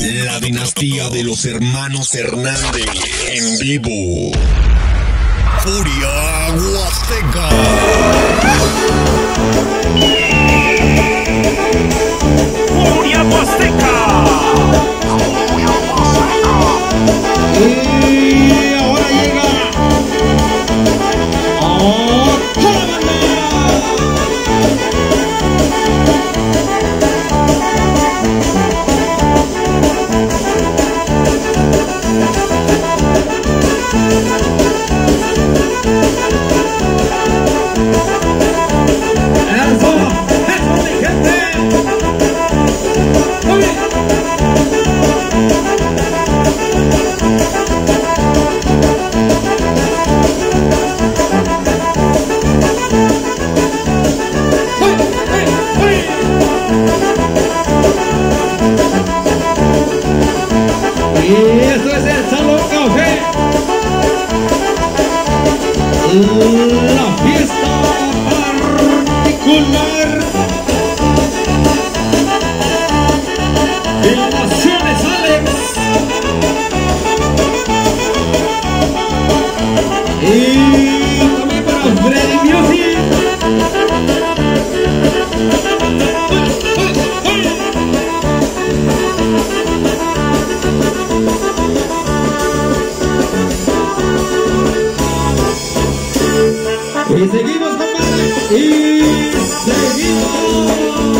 La dinastía de los hermanos Hernández en vivo. Furia Huasteca. Furia Huasteca. Y ahora llega otra banda. Y esto es el Salón Café, la fiesta particular Filmaciones Alex y también para Freddy Music. Y seguimos, compadre, y seguimos.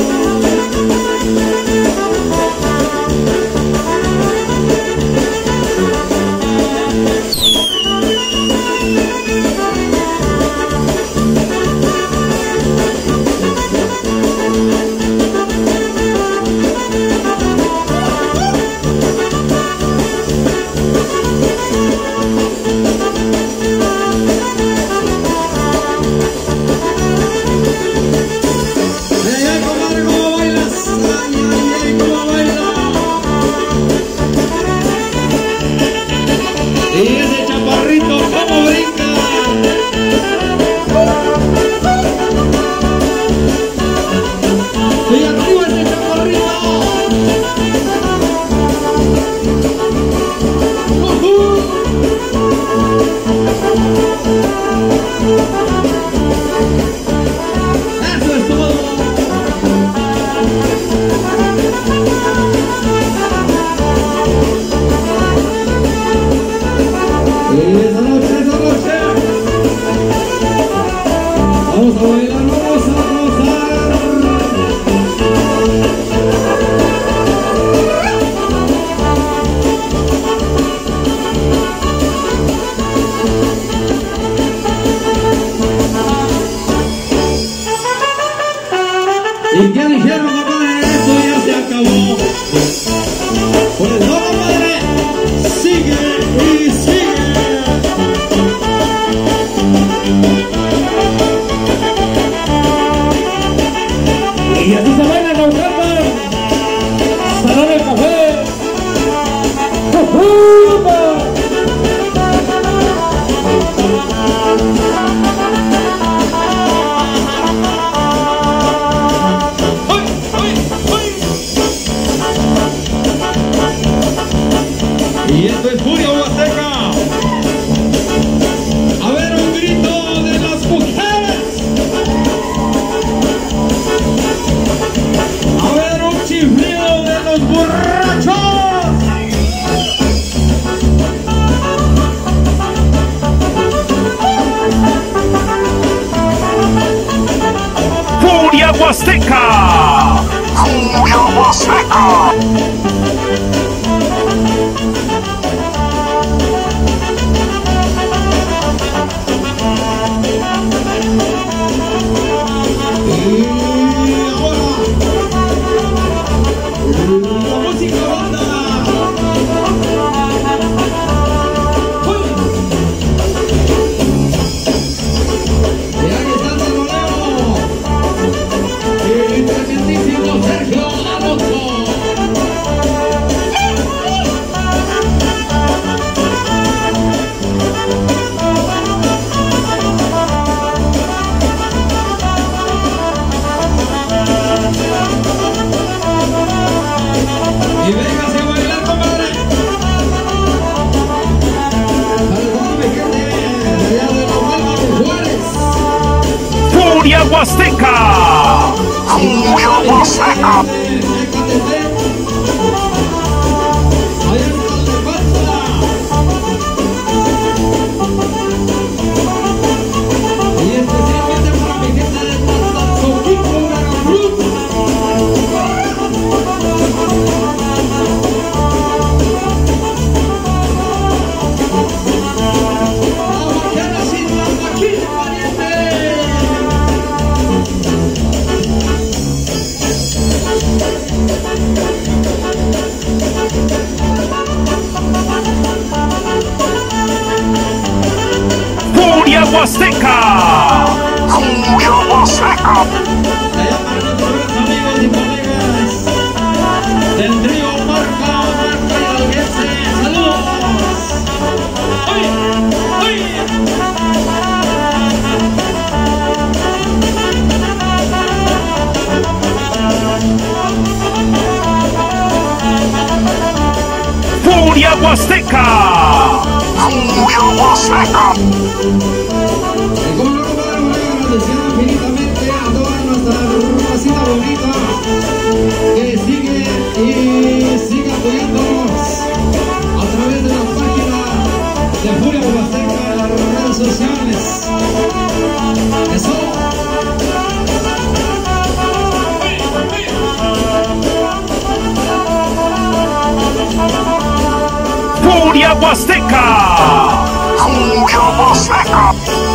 Y ese chaparrito, ¿cómo brinca? Y arriba ese chaparrito. Eso es todo. Y esa noche, vamos a bailar, vamos a gozar. ¿Y qué dijeron, compadre? Esto ya se acabó. Pues no, compadre, sigue y sigue. Y así se baila la oferta. Salón del Café. Y esto es Furia Huasteca. A ver, un grito de las mujeres. A ver. Huasteca. Y especialmente para mi gente de Tanzanzoquico, Veracruz. La vaquera sin la máquina, pariente. Furia Huasteca. Furia Huasteca. Allá para nuestros amigos y colegas del trío Marca Hidalguense. ¡Saludos! ¡Oye! ¡Oye! Furia Huasteca. Furia Huasteca. Y como no podemos agradecer infinitamente a toda nuestra racita bonita que sigue y sigue apoyándonos a través de la página de Furia Huasteca en las redes sociales. Eso. Furia Huasteca. Furia Huasteca.